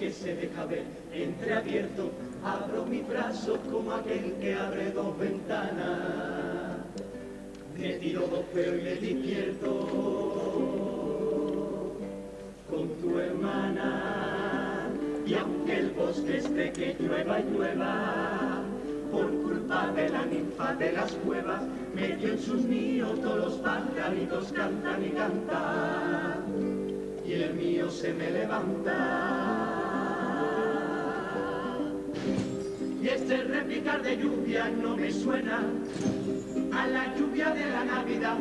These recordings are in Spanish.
que se deja ver entreabierto, abro mis brazos como aquel que abre dos ventanas. Me tiro dos peos y me despierto con tu hermana. Y aunque el bosque esté que llueva y llueva, por culpa de la ninfa de las cuevas, metió en sus nidos todos los pajaritos cantan y cantan, y el mío se me levanta. Y este repicar de lluvia no me suena a la lluvia de la Navidad.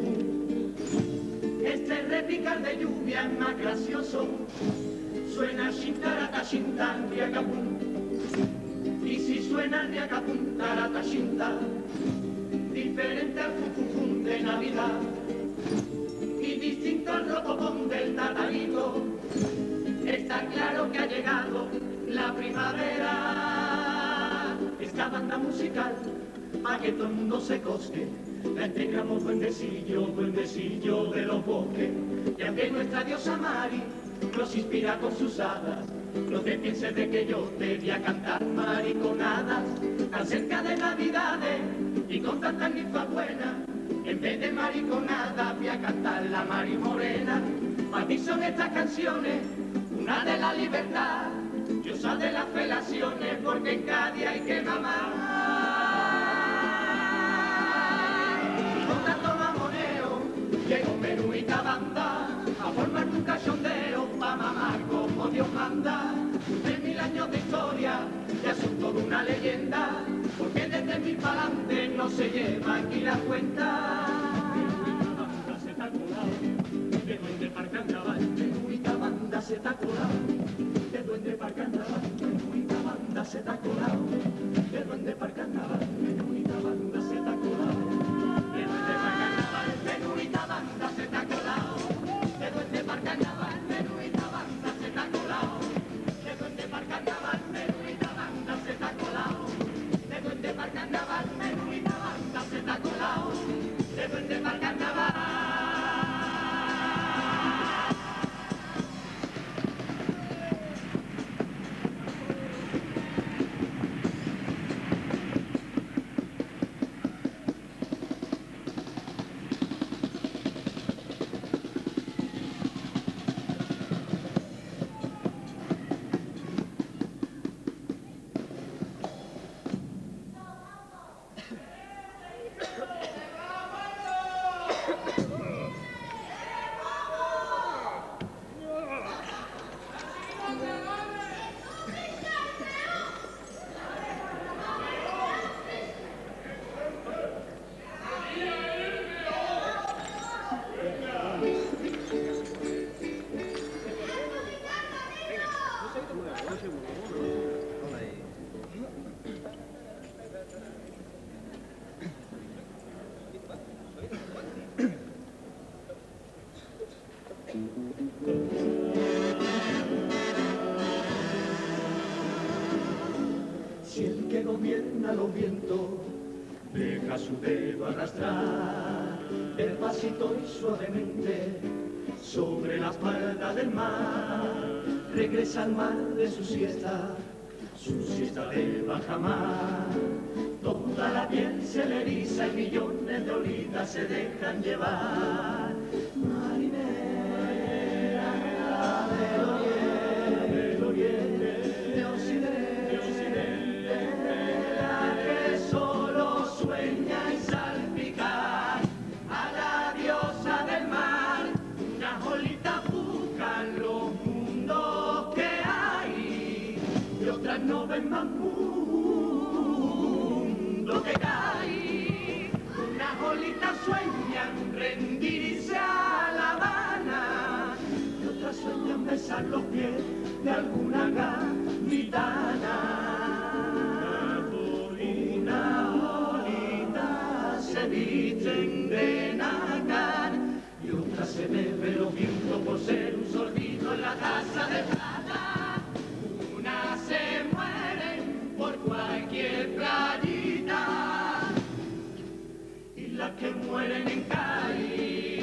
Este repicar de lluvia es más gracioso, suena shintarata shintan riacapum. Y si suena riacapum tarata shinta, diferente al fufufum de Navidad y distinto al rocopón del tatarito, está claro que ha llegado la primavera. Esta banda musical, pa' que todo el mundo se cosque, la integramos duendecillo de los bosques. Y aunque nuestra diosa Mari nos inspira con sus hadas, no te pienses de que yo te voy a cantar mariconadas. Tan cerca de Navidades y con tanta ninfa buena, en vez de mariconada voy a cantar la Mari Morena. Para ti son estas canciones una de la libertad, diosa de las felaciones, porque en Cádiz hay que mamar. Con tanto mamoneo llegó menuita banda a formar un cachondeo pa' mamar como Dios manda. 3000 años de historia ya son toda una leyenda, porque desde mil pa'lante no se lleva aquí la cuenta. Menuita banda se está colado de duende para carnaval, menuita banda se está colado de duende para carnaval, menuita banda se está colado de duende para carnaval, menuita banda se está colado de duende para carnaval, menuita banda se está colado de duende para carnaval, menuita banda se está colado de duende para carnaval, menuita banda se está colado de duende para carnaval, menuita banda se está colado de duende para carnaval. Si el que gobierna los vientos deja su dedo arrastrar despacito y suavemente sobre la espalda del mar, regresa al mar de su siesta de bajamar. Toda la piel se le eriza y millones de olitas se dejan llevar. Marinera del oriente, de occidente, la que solo sueña y salpicar a la diosa del mar. Unas olitas buscan los mundos que hay y otras no ven más mundo que cae. Unas olitas sueñan rendirse a La Habana y otras sueñan besar los pies de alguna gaditana. Una olita se visten de nácar y otra se bebe los vientos por ser un sorbito en la taza de plata. Unas se mueren por cualquier playita y las que mueren en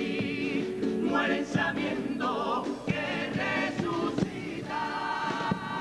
Cádiz mueren sabiendo que resucitan.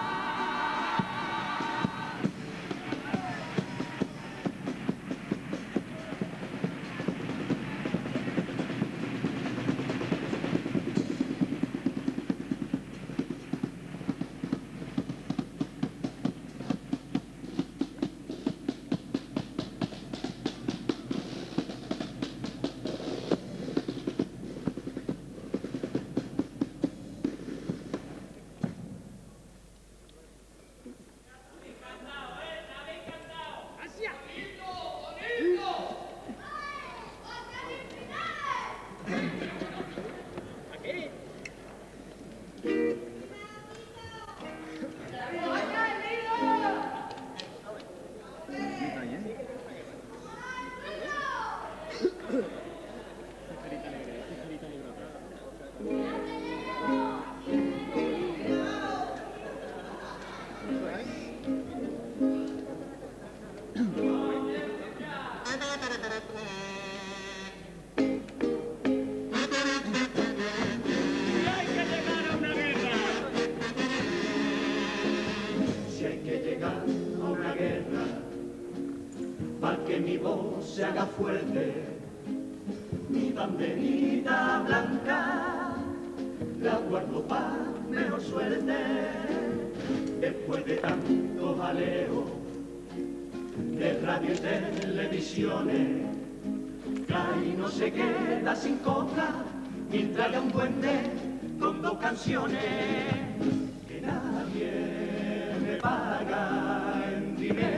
voz se haga fuerte, mi banderita blanca, la guardo para mejor suerte. Después de tanto jaleo de radio y televisiones, y no se queda sin copla mientras haya un duende con dos canciones. Que nadie me paga en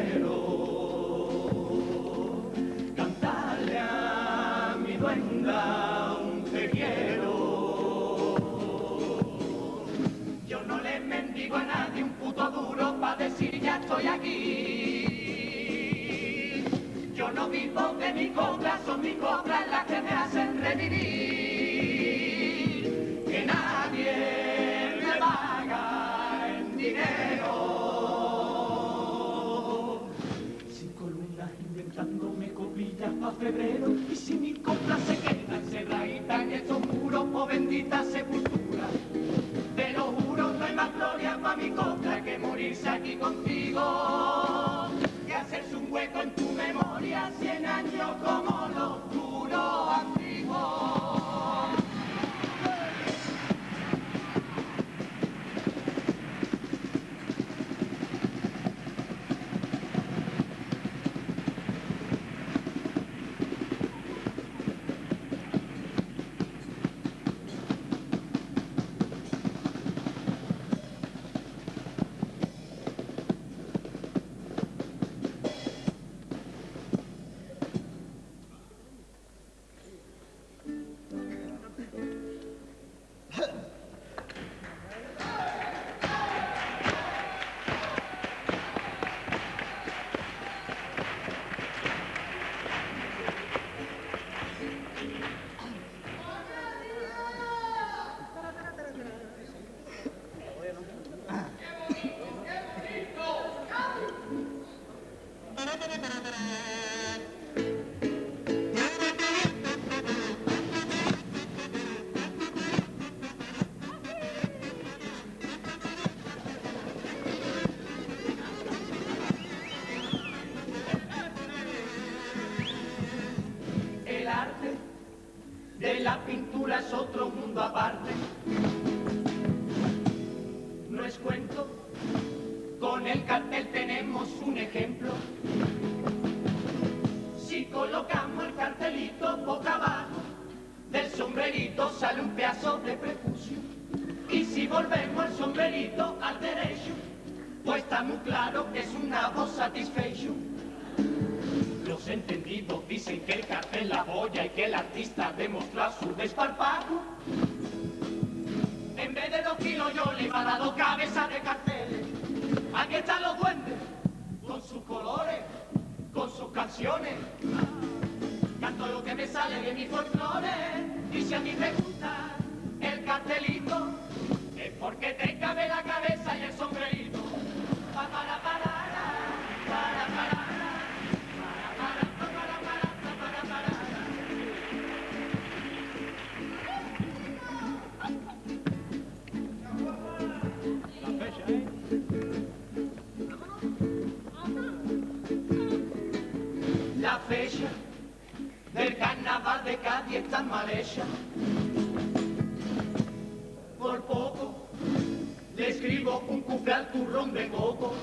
dinero cantarle a mi duenda un te quiero. Yo no le mendigo a nadie un puto duro pa' decir ya estoy aquí. Yo no vivo de mi cobra, son mis cobras las que me hacen revivir. Que nadie me paga en dinero. 5 lunas inventándome cobillas pa' febrero. Y si mi cobra se queda encerradita en estos muros, oh bendita sepultura. Te lo juro, no hay más gloria pa' mi cobra que morirse aquí contigo. Que hacerse un hueco en tu memoria 100 años como los duros antiguos. De la pintura es otro mundo aparte. No es cuento, con el cartel tenemos un ejemplo. Si colocamos el cartelito boca abajo, del sombrerito sale un pedazo de prepucio. Y si volvemos el sombrerito al derecho, pues está muy claro que es una voz satisfaction. Los entendidos dicen que el cartel la polla y que el artista demostró su desparpajo. En vez de 2 kilos yo le iba a dar 2 cabezas de carteles. Aquí están los duendes, con sus colores, con sus canciones. Canto lo que me sale de mis folclore. Y si a mí te gusta el cartelito, es porque te cabe la cabeza y el sombrerito. Para. La fecha del carnaval de Cádiz está mal hecha. Por poco le escribo un cumple al turrón de coco.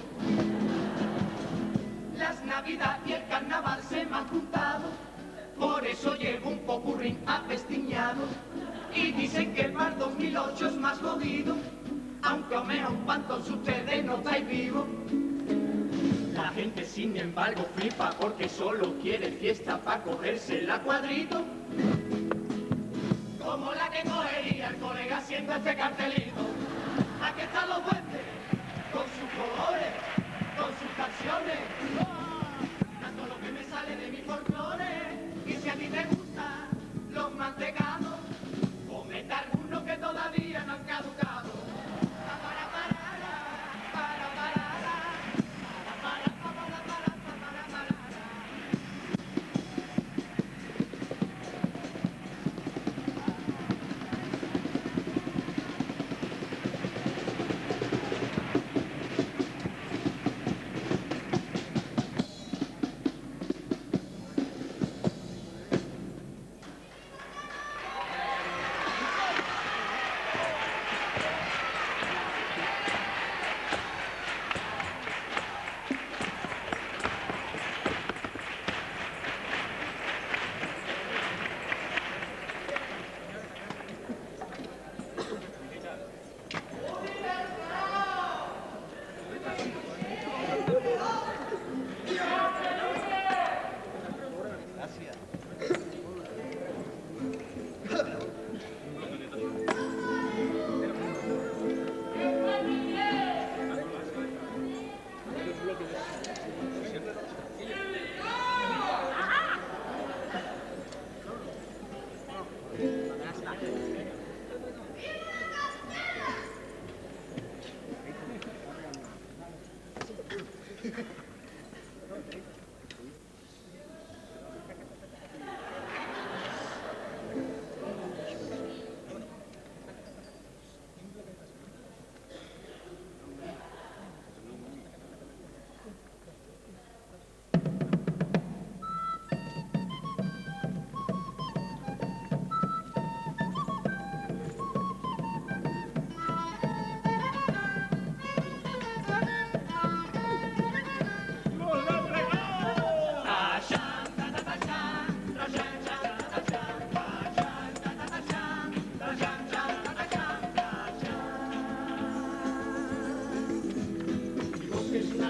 Las navidades y el carnaval se me han juntado, por eso llevo un popurrín apestiñado. Y dicen que para el 2008 es más jodido, aunque Omea un pantón si ustedes no estáis vivos. La gente sin embargo flipa porque solo quiere fiesta para cogerse la cuadrito. Como la que cogería el colega haciendo este cartelito. Aquí están los duendes, con sus colores, con sus canciones. Tanto lo que me sale de mi folclore. Y si a ti te gustan los mantecados, comete algunos que todavía no han caducado.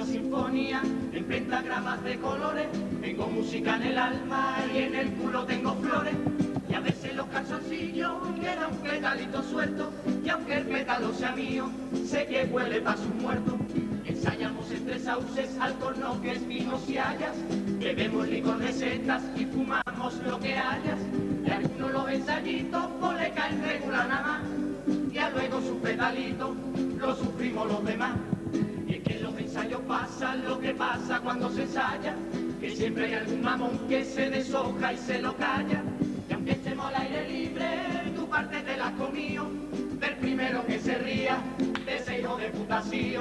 sinfonía en pentagramas de colores. Tengo música en el alma y en el culo tengo flores. Y a veces los calzoncillos queda un petalito suelto. Y aunque el pétalo sea mío, sé que huele pa' sus muertos. Ensayamos entre sauces, alcornoques, vinos y hayas. Bebemos licor de setas y fumamos lo que hayas. Y algunos los ensayitos pues le caen regular nada más. Ya luego su pedalito lo sufrimos los demás. Y es que en los ensayos pasa lo que pasa cuando se ensaya, que siempre hay algún mamón que se deshoja y se lo calla. Y aunque estemos al aire libre, tu parte te la has comido, del primero que se ría de ese hijo de putasío.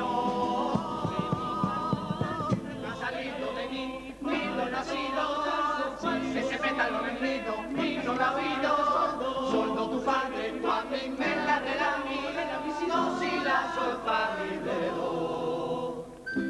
No ha salido de mí, ni lo he nacido, ese pétalo bendito, ni no lo ha oído. Soldo tu padre, tú a mí me la de la mía, no si la soy pa' mi dedo.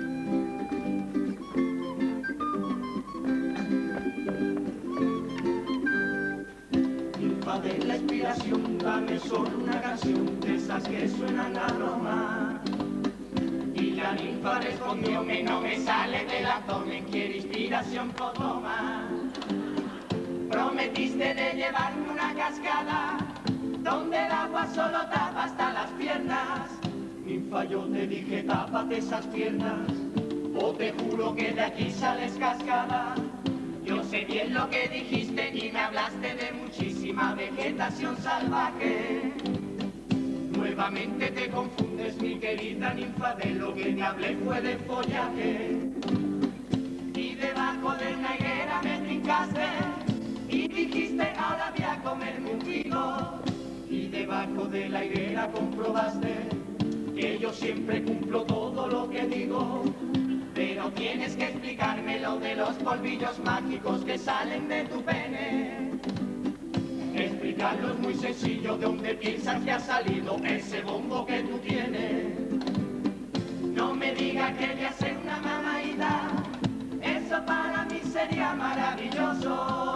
Ninfa de la inspiración, dame solo una canción de esas que suenan a broma. Y la ninfa respondió que no me sale del abdomen, quiere inspiración por tomar. Prometiste de llevarme una cascada donde el agua solo tapa hasta las piernas. Ninfa, yo te dije tápate esas piernas, o te juro que de aquí sales cascada. Yo sé bien lo que dijiste y me hablaste de muchísima vegetación salvaje. Nuevamente te confundes, mi querida ninfa, de lo que te hablé fue de follaje. Y debajo de una higuera me trincaste y dijiste ahora voy a comerme un higo. Y debajo de la higuera comprobaste que yo siempre cumplo todo lo que digo. Pero tienes que explicarme lo de los polvillos mágicos que salen de tu pene. Explicarlo es muy sencillo, de dónde piensas que ha salido ese bombo que tú tienes. No me digas que voy a hacer una mamaída, eso para mí sería maravilloso.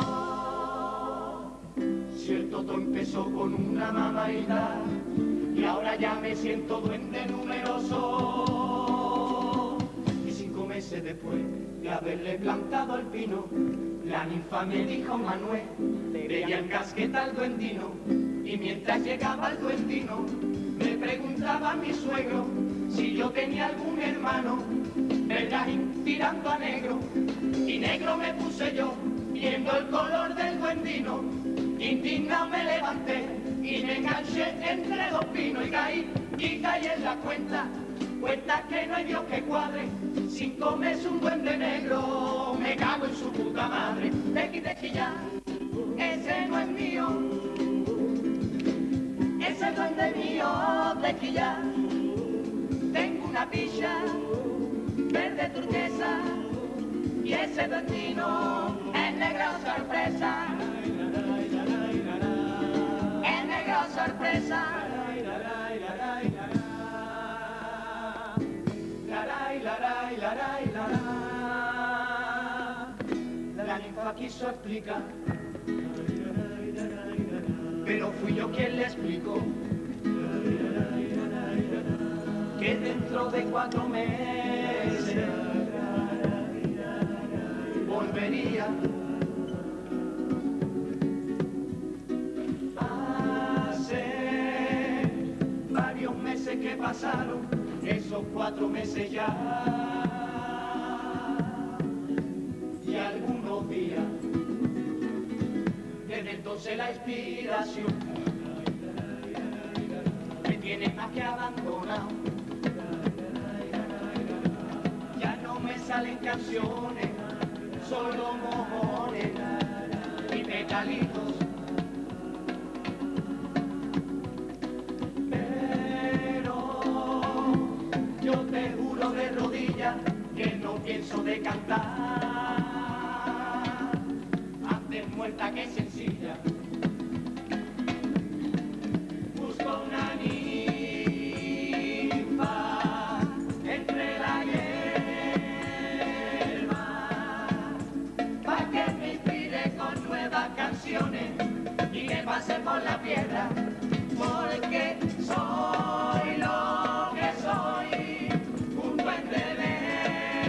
Cierto, todo empezó con una mamaída y ahora ya me siento duende numeroso. Y 5 meses después de haberle plantado el pino, la ninfa me dijo Manuel, veía en casqueta al duendino. Y mientras llegaba el duendino, me preguntaba a mi suegro si yo tenía algún hermano, Bergajín tirando a negro. Y negro me puse yo, viendo el color del duendino. Indignado me levanté y me enganché entre 2 pinos y caí en la cuenta que no hay Dios que cuadre. 5 meses un duende negro, me cago en su puta madre. Tequi ya, ese no es mío, ese duende mío, tequi ya. Tengo una picha verde turquesa y ese duendino es negro sorpresa. Es negro sorpresa. La ninfa quiso explicar, pero fui yo quien le explicó que dentro de 4 meses volvería. Hace varios meses que pasaron, esos 4 meses ya, y algunos días, desde entonces la inspiración me tiene más que abandonado. Ya no me salen canciones, solo mojones y petalitos. Yo te juro de rodillas que no pienso de cantar. Antes muerta que sencilla. Busco una ninfa entre la hierba pa' que me inspire con nuevas canciones y que pase por la piedra, porque soy lo que soy. Un duende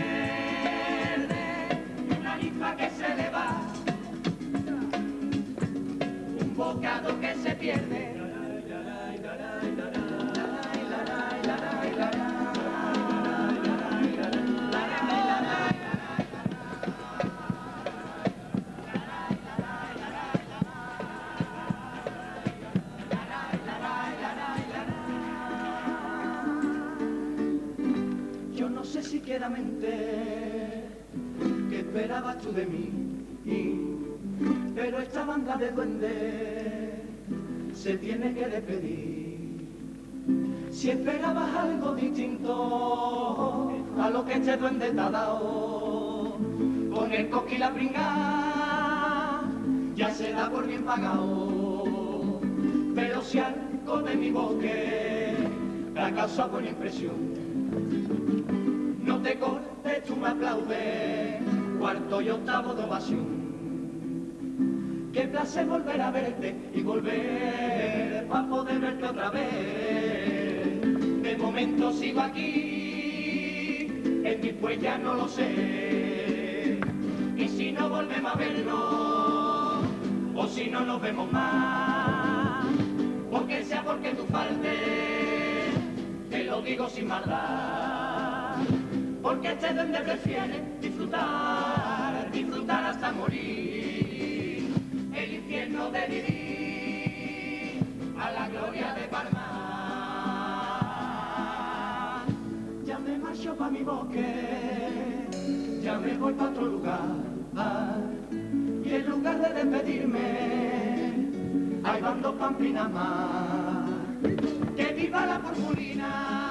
no sé siquiera mente qué esperabas tú de mí, pero esta banda de duendes se tiene que despedir. Si esperabas algo distinto a lo que este duende te ha dado, con el coqui y la pringá ya se da por bien pagado. Pero si algo de mi bosque te ha causado buena impresión, no te cortes, tú me aplaudes, cuarto y octavo de ovación. Qué placer volver a verte y volver para poder verte otra vez. De momento sigo aquí, en después ya no lo sé. Y si no volvemos a vernos, o si no nos vemos más, porque sea porque tú faltes, te lo digo sin maldad. Porque este duende prefiere disfrutar, disfrutar hasta morir. El infierno de vivir a la gloria de Palma. Ya me marcho pa' mi bosque, ya me voy pa' otro lugar. Y en lugar de despedirme, ahí van dos pamplinas más. Que viva la purpurina.